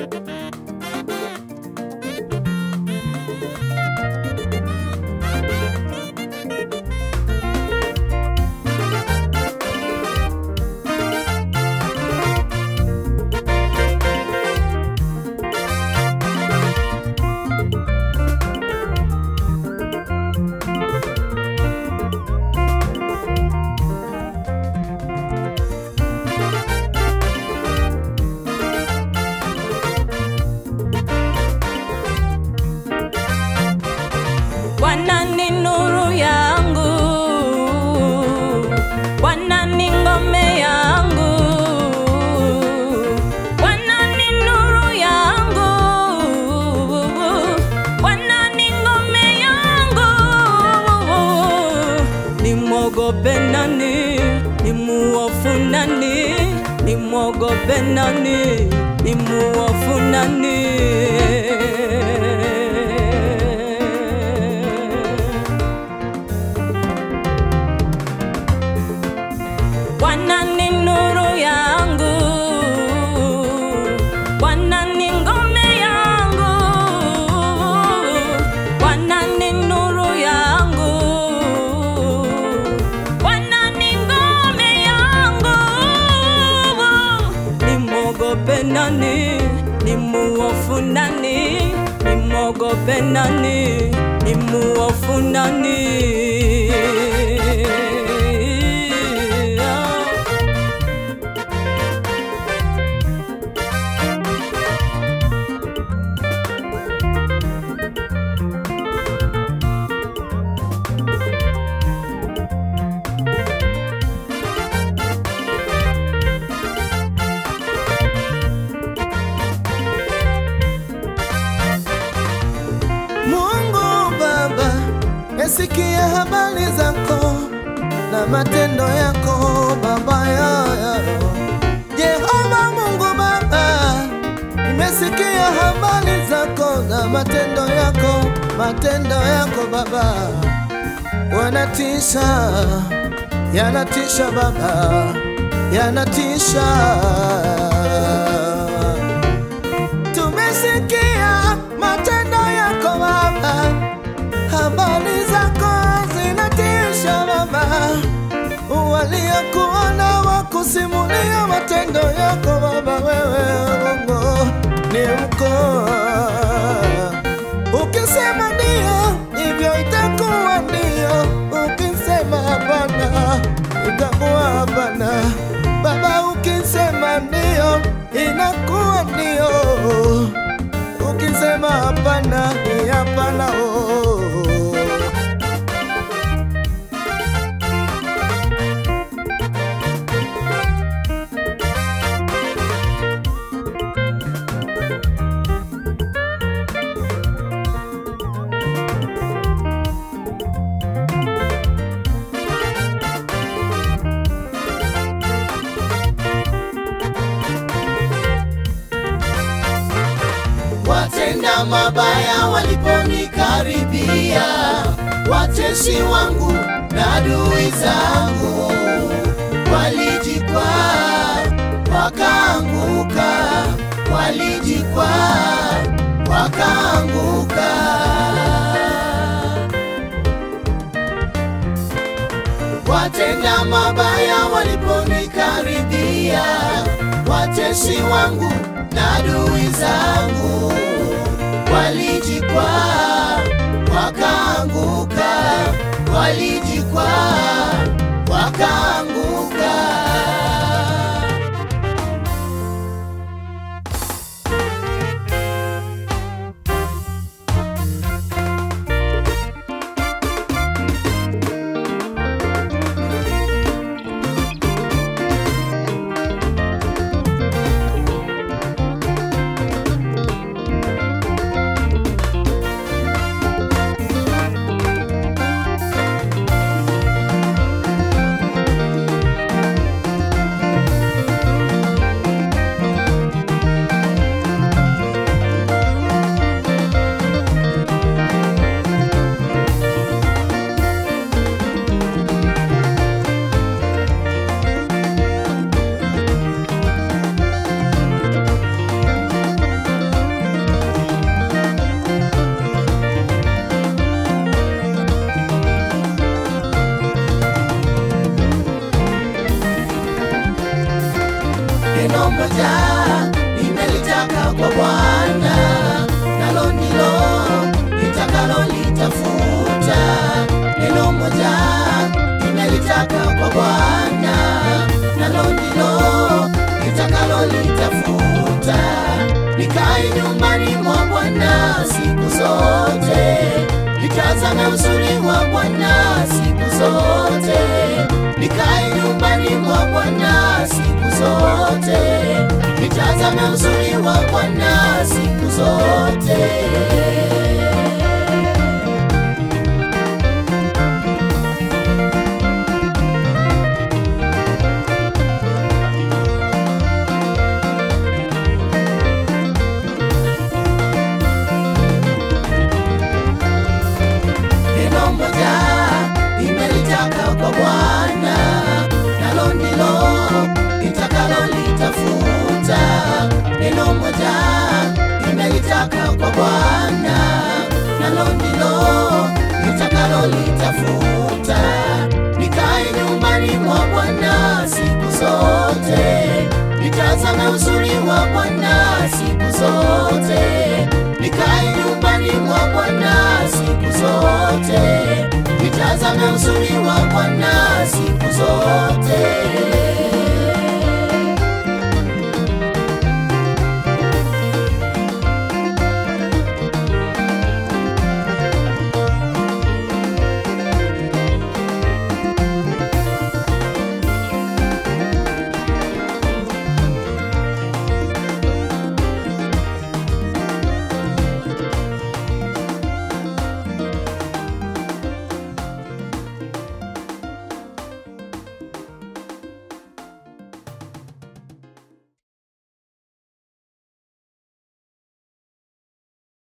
Bwana ni nuru yangu, Bwana ni ngome yangu, Bwana ni nuru yangu, Bwana ni ngome yangu. Nimwogope nani? Nimuofu nani? Nimwogope nani? Nimuofu nani? Bwana ni nuru yangu, Bwana ni ngome yangu, Bwana ni nuru yangu, Bwana ni ngome yangu. Nimwogope nani? Nimuofu nani? Nimwogope nani? Nimuofu nani? Sikia habari zako na matendo yako Baba yayo. Jehova Mungu Baba, nimesikia habari zako na matendo yako Baba. Wanatisha, yanatisha Baba, yanatisha. Tumesikia matendo yako Baba, habari zako zinatisha Baba. Waliokuona wakusimulia matendo yako Baba. Wewe Mungu ni mkuu. Ukisema ndio, hivyo itakuwa ndio. Ukisema hapana, itakuwa hapana Baba. Ukisema ndio, inakuwa ndio. Ukisema hapana, ni hapana. Watenda mabaya waliponikaribia, watesi wangu na adui zangu walijikwaa wakaanguka, walijikwaa wakaanguka. Watenda mabaya waliponikaribia, watesi wangu na adui zangu walijikwaa wakaanguka, walijikwaa wakaanguka. nimelitaka kwa Bwana, nalo ndilo nitakalolitafuta. Neno moja nimelitaka kwa Bwana, nalo ndilo nitakalolitafuta. Nikae nyumbani mwa Bwana siku zote, nitazame uzuri wa Bwana siku zote. Nikae nyumbani mwa Bwana siku zote, nitazame uzuri wa Bwana siku zote. Neno moja nimelitaka kwa Bwana, nalo ndilo nitakalolitafuta. Neno moja nimelitaka kwa Bwana, nalo ndilo nitakalolitafuta. Nikae nyumbani mwa Bwana siku zote, nitazame uzuri wa Bwana siku zote. Nikae nyumbani mwa Bwana siku zote, nitazame uzuri wa Bwana siku zote.